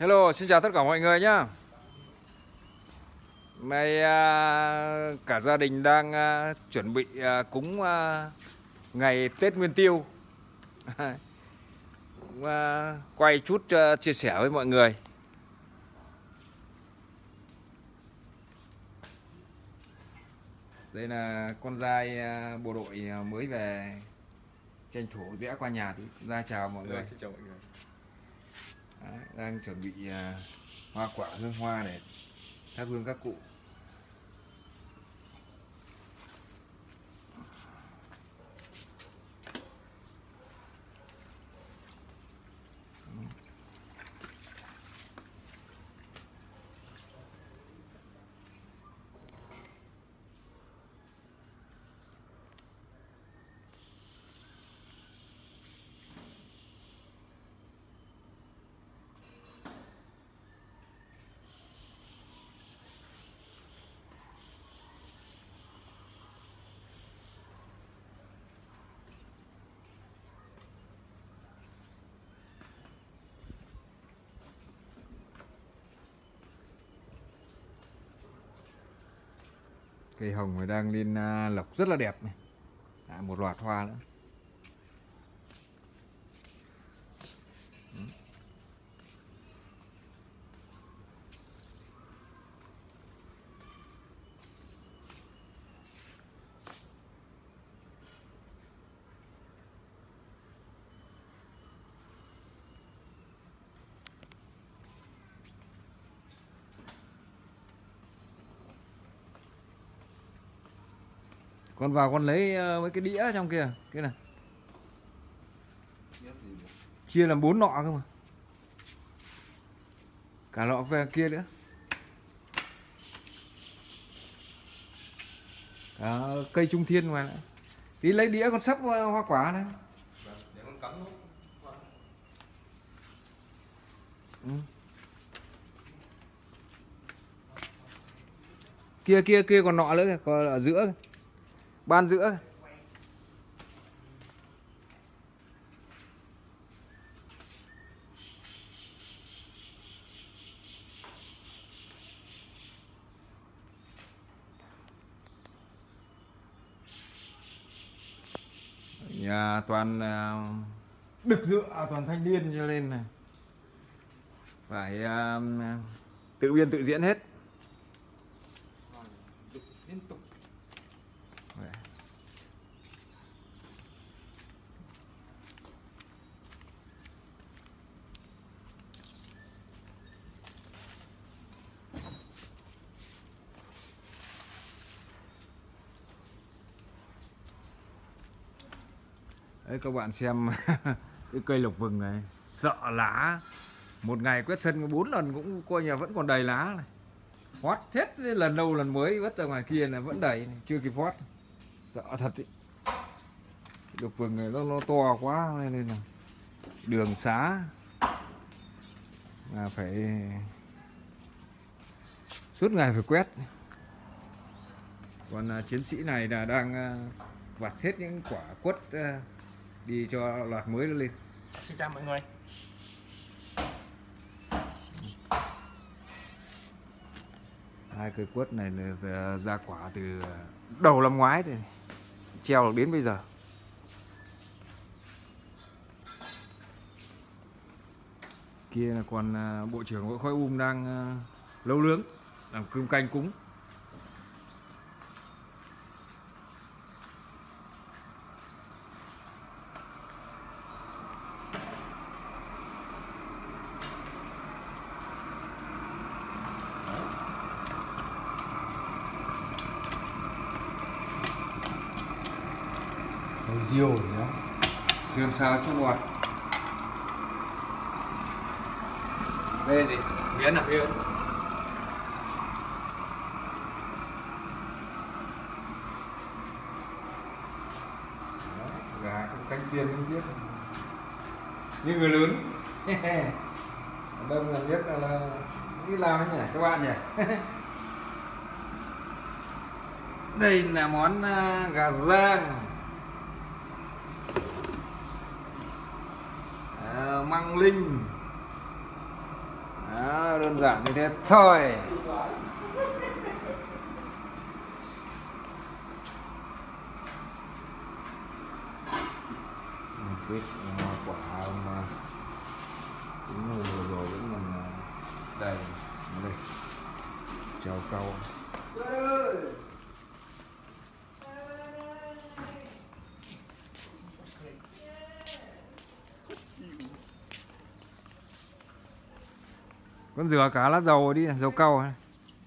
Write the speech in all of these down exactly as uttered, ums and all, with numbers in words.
Hello, xin chào tất cả mọi người nhá. Nay à, cả gia đình đang à, chuẩn bị à, cúng à, ngày Tết Nguyên Tiêu. Cũng, à, quay chút à, chia sẻ với mọi người. Đây là con giai à, bộ đội à, mới về, tranh thủ rẽ qua nhà thì ra chào mọi người. Xin chào mọi người. Đấy, đang chuẩn bị à, hoa quả hương hoa để thắp hương các cụ. Cây hồng này đang lên à, lộc rất là đẹp này. À, một loạt hoa nữa. Con vào con lấy uh, mấy cái đĩa trong kia cái này, chia làm bốn nọ cơ mà, cả lọ về kia nữa, cả cây trung thiên ngoài nữa. Tí lấy đĩa con sắp hoa quả này. Để con cắm nút. Ừ. Kia kia kia còn nọ nữa kìa, còn ở giữa, ban giữa. Nhà toàn uh, đực dựa, à, toàn thanh niên cho nên này phải uh, tự biên tự diễn hết. Liên tục. Đấy, các bạn xem cái cây lộc vừng này, sợ lá, một ngày quét sân bốn lần cũng coi như vẫn còn đầy lá này, hót hết lần đâu lần mới vứt ra ngoài kia là vẫn đầy, chưa kịp hót, sợ thật ý. Lộc vừng này nó, nó to quá nên là đường xá là phải suốt ngày phải quét. Còn uh, chiến sĩ này là đang uh, vặt hết những quả quất uh, đi cho loạt mới nó lên. Xin chào mọi người. Hai cây quất này là ra quả từ đầu năm ngoái thì treo được đến bây giờ. Kia là còn uh, bộ trưởng Hội Khói Um đang uh, nấu nướng làm cơm canh cúng. Diều nhá, sườn xào chua ngọt. Đây gì? Miến à? Miến. Gà cũng canh chiên không tiếc. Như người lớn. Đông là biết là, là đi làm ấy nhỉ các bạn nhỉ. Đây là món uh, gà rang, uh, măng linh, đơn giản như thế thôi. Quýt quả mà cũng vừa rồi vẫn còn đây đây treo câu. Con rửa cả lá dầu đi, dầu câu này.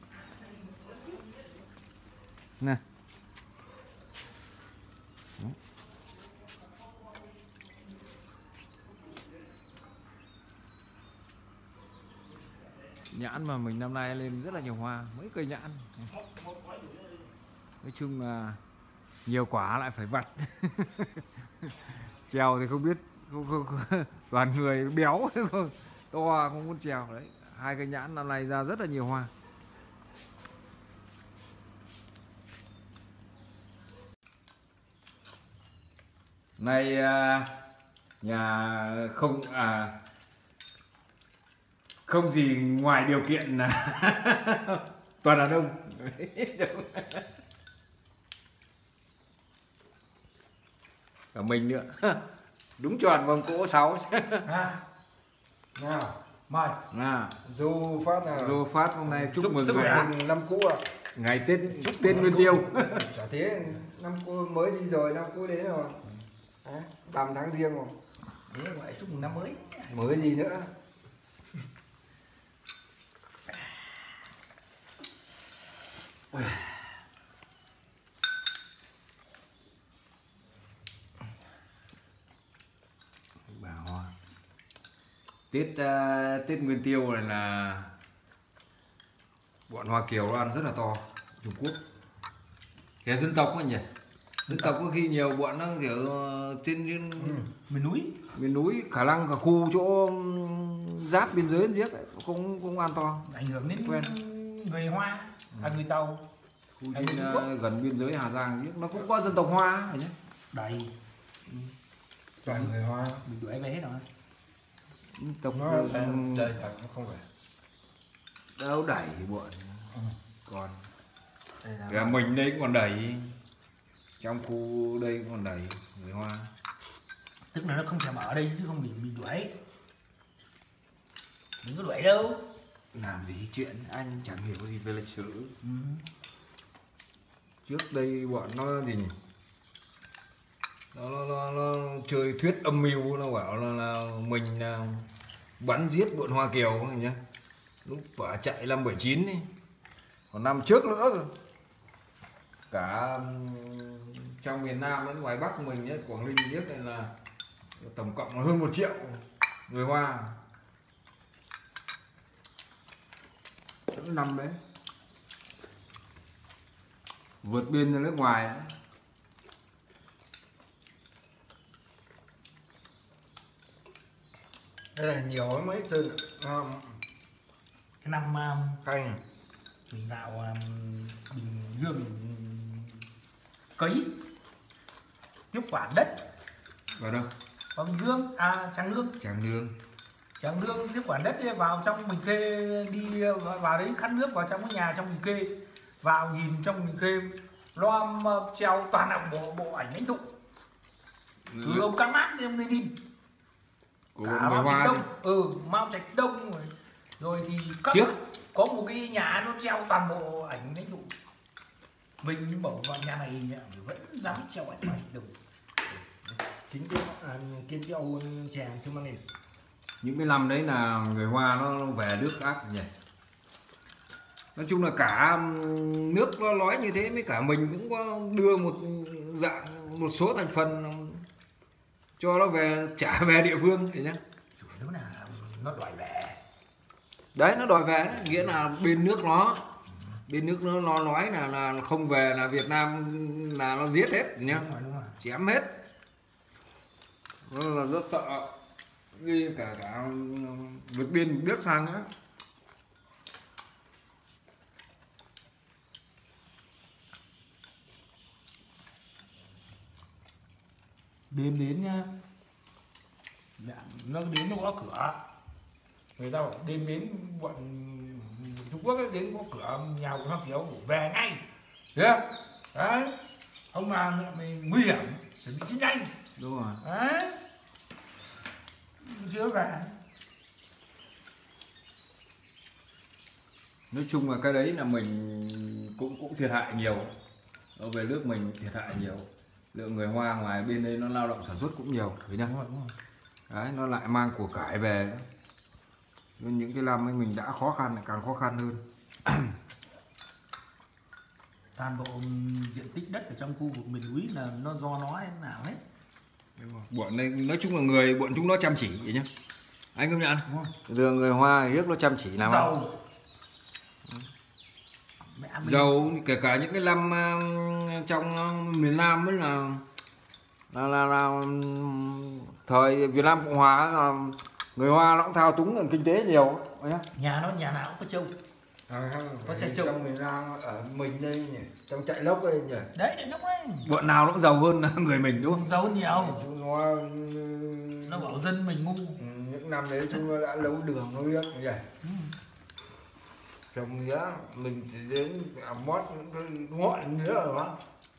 Nè. Nhãn mà mình năm nay lên rất là nhiều hoa, mấy cây nhãn. Nói chung là nhiều quả lại phải vặt. Trèo thì không biết, không, không, không, toàn người béo to không muốn trèo đấy. Hai cây nhãn năm nay ra rất là nhiều hoa. Nay nhà không à không gì ngoài điều kiện là toàn đàn ông. Cả mình nữa. Đúng tròn vòng cỗ sáu. À, nào mời Nào, Du Phát nào. Du Phát hôm nay chúc, chúc mừng sức khỏe năm cũ ạ. ngày Tết chúc Tết Nguyên Tiêu. Chả thế, năm cũ mới đi rồi, năm cũ đến rồi. À, rằm tháng riêng rồi. Thế gọi chúc mừng năm mới. Mới gì nữa. Bảo Tết uh, Tết Nguyên Tiêu này là bọn Hoa Kiều nó ăn rất là to. Trung Quốc cái dân tộc ấy nhỉ, dân tộc có khi nhiều bọn nó kiểu trên, trên Ừ. Miền núi. miền núi, khả năng cả khu chỗ giáp biên giới giếc ấy, cũng cũng ăn to. Ảnh hưởng đến Quen. người Hoa, à, người Tàu. Khu Ở trên Trung uh, Quốc. gần biên giới Hà Giang giếc nó cũng có dân tộc Hoa phải nhé. Đầy. Toàn người Hoa. Mình đuổi về hết rồi. Dân tộc Nó uh, đời thật, nó không phải. đâu đẩy bọn Ừ. còn Đây là cả mình đây cũng còn đẩy, trong khu đây cũng còn đẩy người Hoa. Tức là nó không thèm ở đây chứ không mình mình đuổi. Đừng có đuổi đâu. Làm gì chuyện anh chẳng hiểu gì về lịch sử. Ừ. Trước đây bọn nó gì nhỉ, nó, nó, nó, nó chơi thuyết âm mưu, nó bảo là, là mình là bắn giết bọn Hoa Kiều nhá, lúc bỏ chạy năm bảy chín đi, còn năm trước nữa cơ. Cả um, trong miền Nam đến ngoài Bắc mình nhé, Quảng Ninh biết này là tổng cộng là hơn một triệu người Hoa năm đấy vượt biên ra nước ngoài đấy. đây là nhiều mấy sơn à, Cái năm um, khanh mình vào um, Bình Dương mình cấy tiếp quản đất Vào đâu? vào Bình Dương, à Tràng Lương. Tràng Lương. Tràng Lương tiếp quản đất ấy, vào trong mình kê đi vào, vào đấy khát nước vào trong cái nhà trong mình kê, vào nhìn trong mình kê loa treo toàn là bộ bộ ảnh lãnh tụ từ ông Cam Mát đến ông Lenin, Của cả bọn người Mao Trạch Hoa Đông, chứ. ừ Mao Trạch Đông rồi, rồi thì các Trước. có một cái nhà nó treo toàn bộ ảnh lãnh tụ. Mình bảo vào nhà này nhà vẫn dám treo ảnh Mao Trạch Đông. Chính cái à, kiên treo chàng cho mang lên. Những cái năm đấy là người Hoa nó về nước ác nhỉ. Nói chung là cả nước nó nói như thế, với cả mình cũng có đưa một dạng một số thành phần cho nó về, trả về địa phương thì nhá. Chủ yếu là nó đòi về. Đấy, nó đòi về đấy. Nghĩa là bên nước nó bên nước nó, nó nói là là không về là Việt Nam là nó giết hết nhá, Đúng rồi, đúng rồi. chém hết. Nó là rất sợ, đi cả cả vượt biên nước sang nữa. Đêm đến nhá, nó đến nó gõ cửa, người ta bảo đêm đến bọn Trung Quốc ấy, đến có cửa nhà của Hoa Kiều về ngay, được không? Đấy, không mà mình nguy hiểm thì bị chiến tranh. Đúng rồi. Đấy, chưa về. Nói chung là cái đấy là mình cũng cũng thiệt hại nhiều. Ở về nước mình thiệt hại nhiều. Lượng người Hoa ngoài bên đây nó lao động sản xuất cũng nhiều, thấy không? Đúng rồi, đúng rồi. Đấy, nó lại mang của cải về nữa. Nên những cái năm ấy mình đã khó khăn lại càng khó khăn hơn. Toàn bộ diện tích đất ở trong khu vực miền núi là nó do nó hay nào hết. Bọn này nói chung là người bọn chúng nó chăm chỉ vậy nhá. Anh công nhận. Thường người Hoa rất nó chăm chỉ làm giàu. Mẹ mình... giàu, kể cả những cái năm uh, trong uh, miền Nam ấy là là, là, là thời Việt Nam Cộng Hòa là người Hoa nó cũng thao túng nền kinh tế nhiều nhá. Nhà nó nhà nào cũng có trâu. À, có xe trâu trong miền Nam ở mình đây nhỉ, trong chạy lốc đây nhỉ. Đấy, chạy lốc đấy. Bọn nào nó cũng giàu hơn người mình đúng không? Giàu hơn nhiều. Chúng nó nó bảo dân mình ngu. Ừ, những năm đấy chúng nó đã nấu đường nó biết nhỉ. Ừ. Trồng mía mình chỉ đến mót ngọn nữa rồi đó.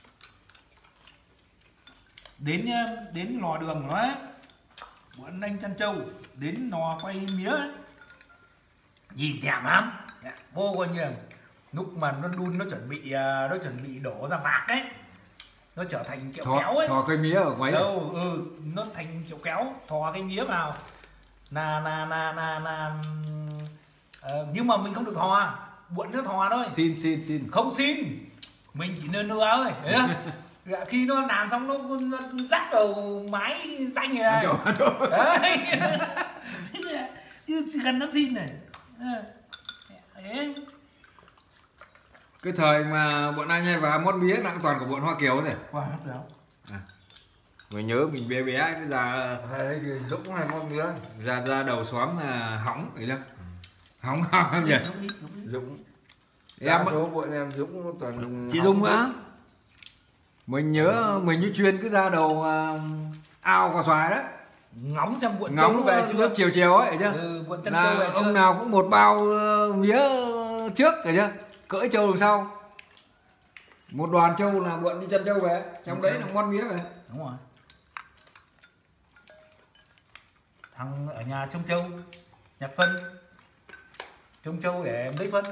Đến đến lò đường của nó ấy, bọn anh chăn trâu đến lò quay mía ấy, nhìn thèm lắm. Vô coi như lúc mà nó đun nó chuẩn bị nó chuẩn bị đổ ra vạc ấy, nó trở thành kẹo thò, kéo ấy. Thò cây mía ở ngoài đâu ừ, nó thành kẹo kéo, thò cái mía vào là là là là là uh, nhưng mà mình không được thò, buộn nó thò thôi. Xin xin xin. Không xin, mình chỉ nưa nưa thôi. Dạ, khi nó làm xong nó, nó rắc vào mái xanh này, đấy. Chứ chỉ cần nắm xin này. Đấy. Cái thời mà bọn anh hay vào mót mía là toàn của bọn Hoa Kiều rồi. Wow, Hoa Kiều. À, mình nhớ mình bé bé cái già hay thì Dũng hay mót mía ra ra đầu xóm là hóng ấy đó. Hóng không nhỉ? Dũng. Em số bọn em Dũng toàn chị Dung á. Mình nhớ mình như chuyên cứ ra đầu uh, ao quả xoài đó, ngóng xem buộn trâu về chưa, chiều chiều ấy chứ. Ừ, buộn chân trâu về chưa. Ông nào cũng một bao uh, mía trước rồi chứ, cưỡi trâu đằng sau, một đoàn trâu là buộn đi chân trâu về, trong đấy là ngon mía về. Đúng rồi. Thằng ở nhà trông trâu nhặt phân, trông trâu để lấy phân.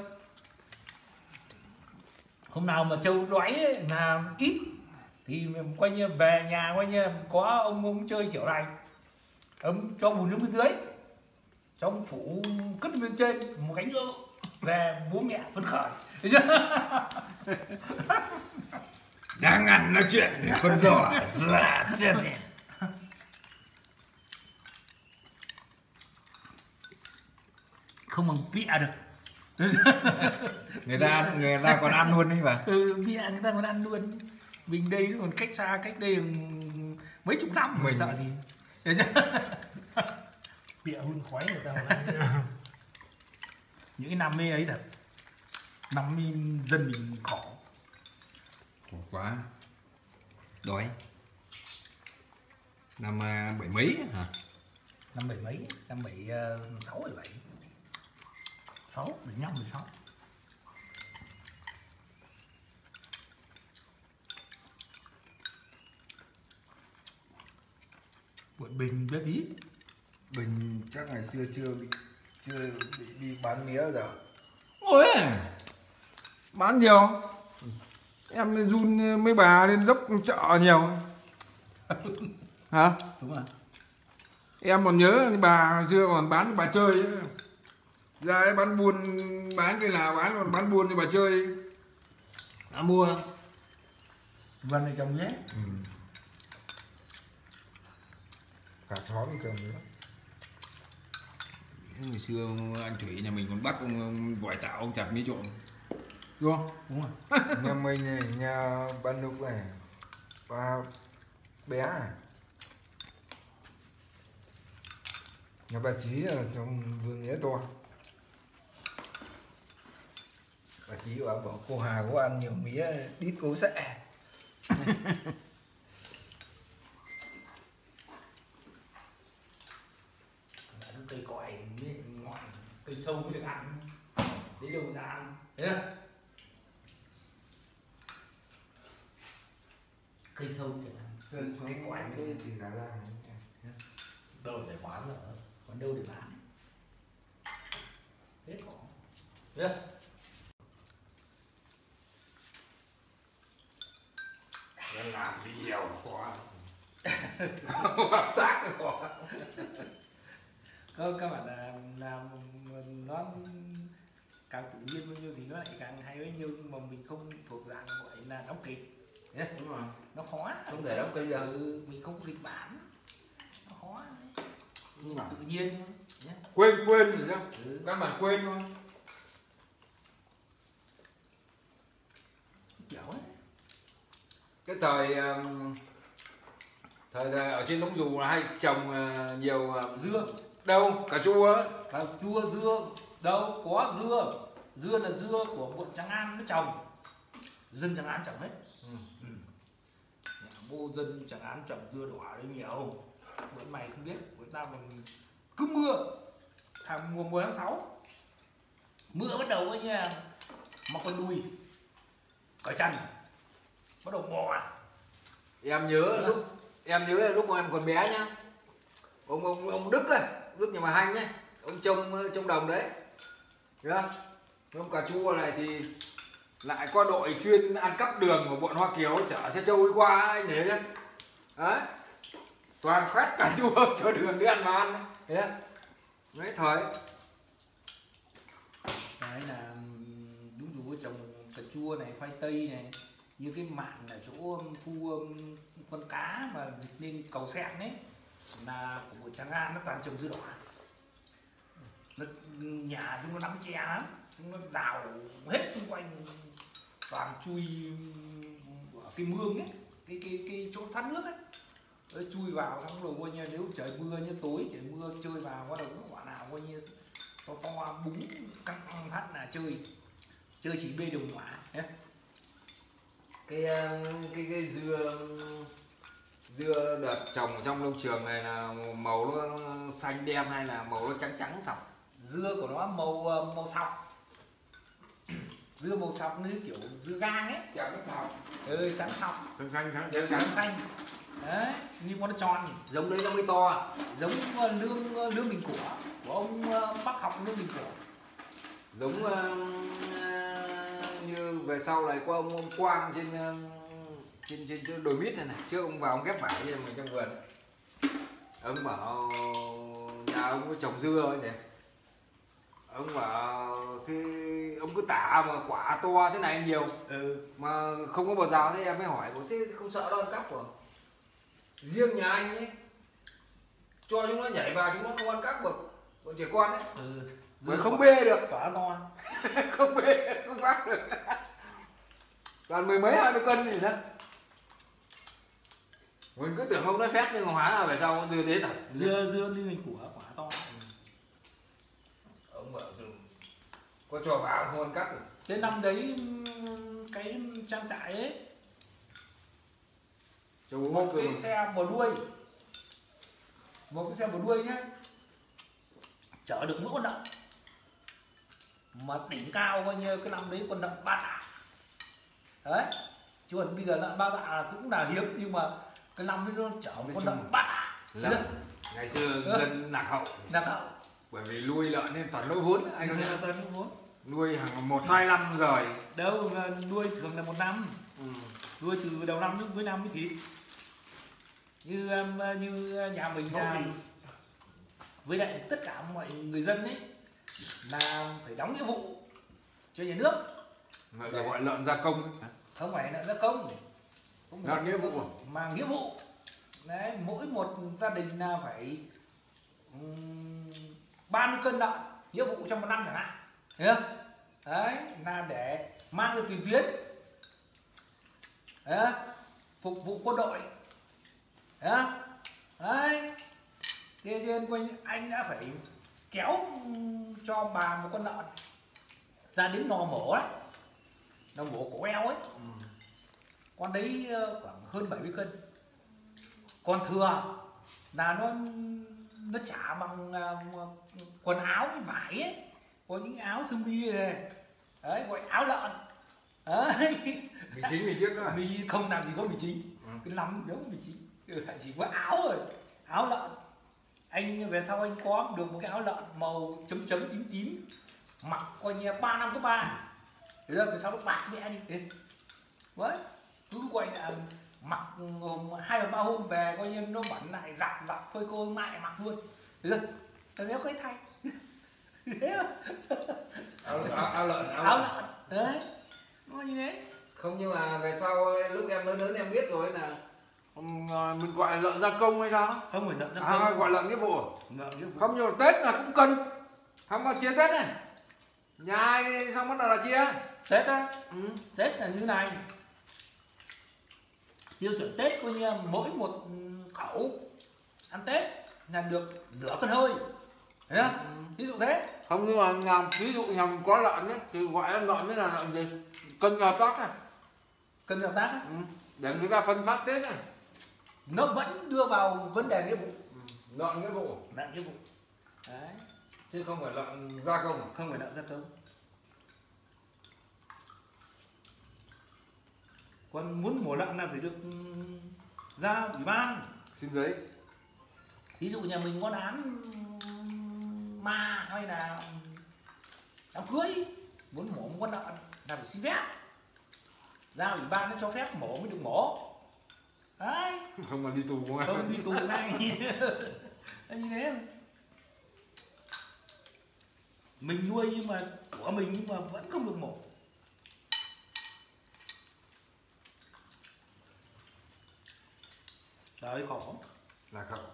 Hôm nào mà trâu đói ấy, là ít thì coi như về nhà coi như có ông ông chơi kiểu này, ông cho bùn nước bên dưới, cho ông phủ cất bên trên một cánh rượu, về bố mẹ phấn khởi. Đang ăn nói chuyện con giò dạ chết. Không bằng bịa được. người ta người ta còn ăn luôn đấy mà. Ừ, bịa người ta còn ăn luôn. Mình đây nó còn cách xa, cách đây mấy chục năm mình sợ gì. Bịa hun khói người ta còn ăn. Những cái năm ấy thật, năm dân mình khổ. Khổ quá, đói. Năm bảy mấy hả? Năm bảy mấy, năm bảy sáu bảy bảy, sáu bảy năm bảy sáu. Quận Bình biết tí. Bình chắc ngày xưa chưa bị chưa bị đi bán mía rồi. Ôi, bán nhiều. Em run mấy bà lên dốc chợ nhiều. Hả? Đúng rồi. Em còn nhớ bà xưa còn bán bà chơi ấy. Ra đấy bán buôn, bán cái nào bán, còn bán buôn cho bà chơi. À, mua. Vân này trồng nhé. Ừ. Cả xóm trồng nữa. Ngày xưa anh Thủy nhà mình còn bắt ông, ông vòi tạo ông chặt mía trộn. Đúng không? Đúng rồi. Nhà mình này, nhà ban Lục này, ba bé à. Nhà bà Chí là trong vườn mía to. Bà Chí bảo, bảo cô Hà có ăn nhiều mía đít cô sẽ. Cây còi ngọn cây sâu mới được ăn, lấy đâu ra ăn, thấy không? Cây sâu mới được ăn, Sơn cái xuống quả cái thì giá ra đâu để bán nữa, còn đâu để bán, hết cỏ, thấy không? Em làm nhiều quá. Hợp tác quá. Không, các bạn là làm nó càng tự nhiên bao nhiêu thì nó lại càng hay bấy nhiêu, nhưng mà mình không thuộc dạng gọi là đóng kịch. Đúng rồi. Nó khó. Không thể đóng kịch được. Ừ, mình không có kịch bản. Nó khó đấy. Nhưng mà Tự nhiên nhé. quên quên rồi đó. Ừ. Các bạn quên thôi. Kiểu ấy. Cái thời um, thời, thời ở trên Lũng Dù là hay trồng uh, nhiều uh, Dưa, đâu cà chua á. cà chua dưa, đâu có dưa. Dưa là dưa của quận Tràng An nó trồng. Dân Tràng An trồng hết. Ừ. Ừ. Vô dân Tràng An trồng dưa đỏ đấy nhiều. Bọn mày không biết, của ta còn cứ mưa. Thằng mùa mười tháng sáu mưa bắt đầu ấy nha, mọc con đùi cởi chăn bắt đầu bò. Em nhớ lúc em nhớ là lúc mà em còn bé nhá, ông ông ông Đức ấy, Đức nhà bà Hanh ấy, ông trông trông đồng đấy, hiểu không? Ông cà chua này thì lại qua đội chuyên ăn cắp đường của bọn Hoa Kiều chở xe trâu đi qua, anh thấy nhá, đấy, toàn khoét cà chua cho đường đi ăn mà ăn, thấy không? Mấy thời Đấy là đúng rồi, trồng cà chua này, khoai tây này, như cái mạn ở chỗ thu um, con cá mà dịch lên cầu Sẹn ấy là của một Tràng An, nó toàn trồng dưa đỏ. Nó, nhà chúng nó nắm tre lắm, chúng nó rào hết xung quanh, toàn chui ở cái mương ấy, cái cái cái chỗ thoát nước ấy, rồi chui vào xong rồi coi như nếu trời mưa như tối trời mưa chơi vào bắt đầu có quả nào coi như to to búng căng căng phát là chơi chơi chỉ bê đồng hỏa nhé. cái cái cái dưa dưa đợt trồng ở trong nông trường này là màu nó xanh đen hay là màu nó trắng trắng sọc? Dưa của nó màu màu sọc, dưa màu sọc như kiểu dưa gang ấy, Trắng sọc. ừ, trắng sọc, Trắng xanh trắng trắng trắng. xanh đấy, như con nó tròn Giống đấy nó mới to. giống lương lương đình của của ông Bắc học lương đình của. Giống uh, như về sau này có ông, ông Quang trên uh, trên trên trên đồi mít này này, trước ông vào ông ghép vải như mình trong vườn, ông bảo nhà ông có trồng dưa ấy nhỉ, ông bảo cái ông cứ tả mà quả to thế này nhiều, Ừ. mà không có bờ rào, thế em mới hỏi thế không sợ đâu ăn cắp của riêng nhà anh ấy, cho chúng nó nhảy vào chúng nó không ăn cắp được, bọn trẻ con ấy. Ừ. Rồi không bê được. Quả to. Không bê, không vác được. Toàn mười mấy hai mươi cân gì đó. Mình cứ tưởng ông nói phét nhưng mà hóa là về sau con dưa thế thật. Dưa dưa như mình của quả to. Ông bảo có cho vào không ăn cắp được. Cái năm đấy cái trang trại ấy, một cái xe bò đuôi, một cái xe bò đuôi nhá, chở được mỗi con đậm, mà đỉnh cao coi như cái năm đấy con đậm ba tạ đấy, chứ còn bây giờ lợn ba tạ cũng là hiếm, nhưng mà cái năm đấy nó chở một con đậm ba tạ. Lợn ngày xưa dân lạc hậu, lạc hậu, bởi vì nuôi lợn nên toàn lỗ vốn anh anh không tên muốn nuôi hàng một hai năm rồi đâu, nuôi thường là một năm, ừ. nuôi từ đầu năm đến cuối năm mới thịt, như như nhà mình làm với lại tất cả mọi người dân ấy là phải đóng nghĩa vụ cho nhà nước, Gọi là gọi lợn gia công, không phải là gia công, không lợn nghĩa vụ mà nghĩa vụ đấy, mỗi một gia đình là phải um, ba mươi cân lợn nghĩa vụ trong một năm chẳng hạn, thấy không? Đấy là để mang ra tiền tuyến, đấy, phục vụ quân đội, đấy, đấy. Thế nên quanh anh đã phải kéo cho bà một con lợn ra đến lò mổ đấy, lò mổ cổ eo ấy, ừ. Con đấy khoảng hơn bảy mươi cân, còn thừa là nó nó trả bằng uh, quần áo với vải ấy, có những áo sơ mi này đấy gọi áo lợn đấy. Mì chính mì trước cơ. Mì không làm gì có mì chính, ừ. Cái lắm giống mì chính, ừ, chỉ có áo rồi, áo lợn. Anh về sau anh có được một cái áo lợn màu chấm chấm tím tím, mặc coi như ba năm có ba, thế giờ về sau nó bạc mẹ đi, đấy, cứ gọi là mặc hai ba hôm về coi như nó bẩn lại giặt giặt phơi cô mại mặc luôn, thế rồi, nếu cái thay, áo, áo, áo lợn, áo, áo lợn. lợn, đấy, nó như thế. Không, nhưng mà về sau lúc em lớn lớn em biết rồi là mình gọi lợn gia công hay sao? Không phải lợn gia à, công, gọi lợn nghĩa vụ. Lợn nghĩa vụ. Không, nhưng mà Tết là cũng cần, không có chia Tết này, nhà ai xong bắt đầu là chia Tết á, ừ. Tết là như này, tiêu chuẩn Tết coi như mỗi một khẩu ăn Tết là được nửa cân hơi, thấy không? Ừ. Ví dụ thế. Không, nhưng mà nhằm ví dụ nhằm có lợn ấy, thì gọi là lợn mới là lợn gì? Cân hợp tác à? Cân hợp tác ừ. Để người ta phân phát Tết này. Nó vẫn đưa vào vấn đề nghĩa vụ. ừ. Lợn nghĩa vụ. Lợn nghĩa vụ. Đấy. Chứ không phải lợn gia công. Không phải lợn gia công. Còn muốn mổ lợn là phải được ra ủy ban xin giấy. Ví dụ nhà mình có đám ma hay là đám cưới muốn mổ một con lợn là phải xin phép, ra ủy ban nó cho phép mổ mới được mổ. Đấy. Không mà đi tù không? Không đi tù ngay. Như thế mình nuôi nhưng mà của mình nhưng mà vẫn không được mổ. Trời khổ là khổ.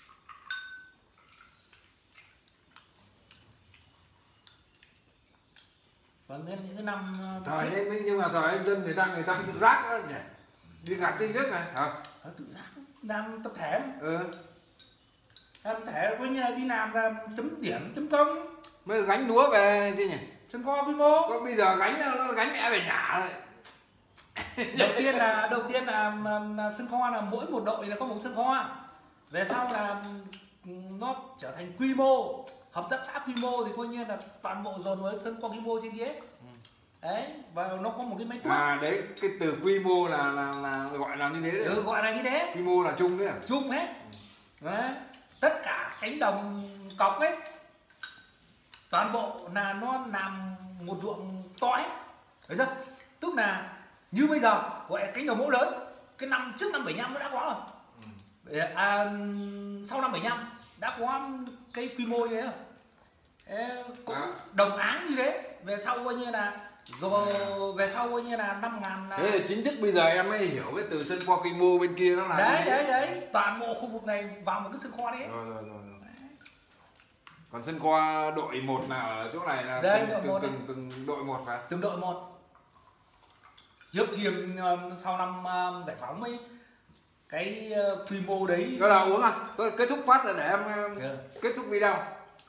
Còn đến những cái năm thời đấy, nhưng mà thời ấy dân người ta người ta tự giác đó nhỉ, đi gạt tinh trước này hả? Tự giác làm tập thể. Ừ. Tập thể coi như đi làm là chấm điểm chấm công Mới gánh lúa về gì nhỉ? sân kho quy mô. Có bây giờ gánh nó gánh mẹ về nhà rồi. Đầu tiên là đầu tiên là, là sân kho là mỗi một đội là có một sân kho. Về sau là nó trở thành quy mô, hợp tác xã quy mô thì coi như là toàn bộ dồn với sân kho quy mô trên kia. Ừ. Đấy, và nó có một cái máy tuốt. À đấy, cái từ quy mô là là, là gọi là như thế đấy. Ừ, gọi là như thế. Quy mô là chung đấy à? Chung hết. Ừ. Đấy. Tất cả cánh đồng cọc ấy toàn bộ là nó làm một ruộng to hết. Thấy chưa? Tức là như bây giờ gọi là cánh đồng mẫu lớn, cái năm trước năm bảy mươi lăm nó đã có rồi. Ừ. À, sau năm bảy mươi lăm đã có cái quy mô như thế rồi. Ê, cũng à. Đồng án như thế. Về sau coi như là rồi về sau coi như là năm ngàn. Thế là chính thức bây giờ em mới hiểu cái từ sân kho quy mô bên kia nó là đấy đấy đấy, toàn bộ khu vực này vào một cái sân kho đấy. Rồi rồi rồi. Còn sân kho đội một là ở chỗ này là đây, từng, đội từng, từng, từng, từng đội một phải? Từng đội một. Trước kia sau năm giải phóng ấy cái quy mô đấy. Đó là uống à? Thôi kết thúc phát rồi để em yeah. kết thúc video.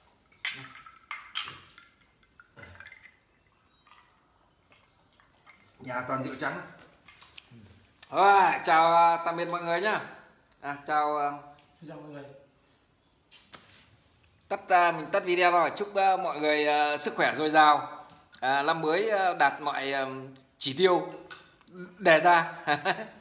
Nhà toàn rượu trắng. Rồi, chào tạm biệt mọi người nhá. À, chào chào mọi người. Tắt uh, mình tắt video rồi. Chúc uh, mọi người uh, sức khỏe dồi dào, uh, năm mới uh, đạt mọi uh, chỉ tiêu đề ra.